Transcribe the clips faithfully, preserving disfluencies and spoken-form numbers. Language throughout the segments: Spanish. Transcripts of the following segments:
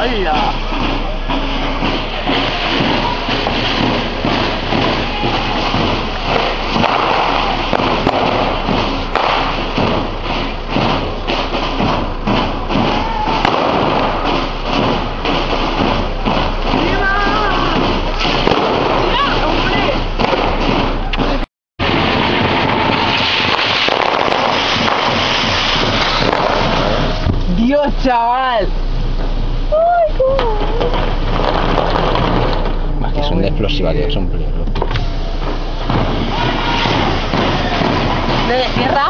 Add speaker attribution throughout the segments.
Speaker 1: ¡Hala! ¡Dios, chaval! ¡Ay, cómo!
Speaker 2: Más que son de explosiva, tío, que son peligrosos.
Speaker 1: ¿De tierra?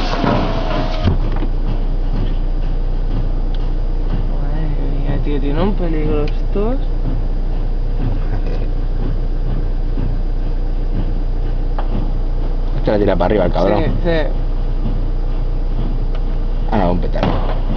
Speaker 1: Madre mía, tío, tiene un peligro estos.
Speaker 2: Es que la tira para arriba el cabrón.
Speaker 1: Sí, sí.
Speaker 2: Ah, no, un petardo.